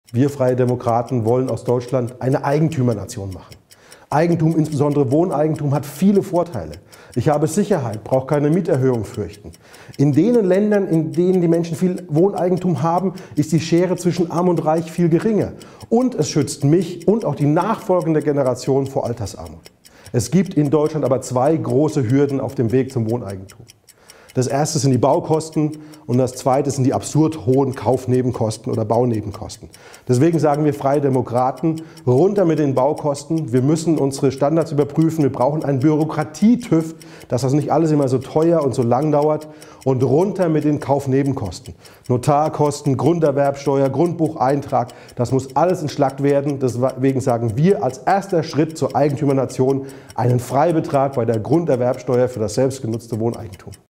Wir Freie Demokraten wollen aus Deutschland eine Eigentümernation machen. Eigentum, insbesondere Wohneigentum, hat viele Vorteile. Ich habe Sicherheit, brauche keine Mieterhöhung fürchten. In den Ländern, in denen die Menschen viel Wohneigentum haben, ist die Schere zwischen Arm und Reich viel geringer. Und es schützt mich und auch die nachfolgende Generation vor Altersarmut. Es gibt in Deutschland aber zwei große Hürden auf dem Weg zum Wohneigentum. Das erste sind die Baukosten und das zweite sind die absurd hohen Kaufnebenkosten oder Baunebenkosten. Deswegen sagen wir Freie Demokraten, runter mit den Baukosten. Wir müssen unsere Standards überprüfen. Wir brauchen einen Bürokratie-TÜV, dass das nicht alles immer so teuer und so lang dauert. Und runter mit den Kaufnebenkosten. Notarkosten, Grunderwerbsteuer, Grundbucheintrag, das muss alles entschlackt werden. Deswegen sagen wir als erster Schritt zur Eigentümernation einen Freibetrag bei der Grunderwerbsteuer für das selbstgenutzte Wohneigentum.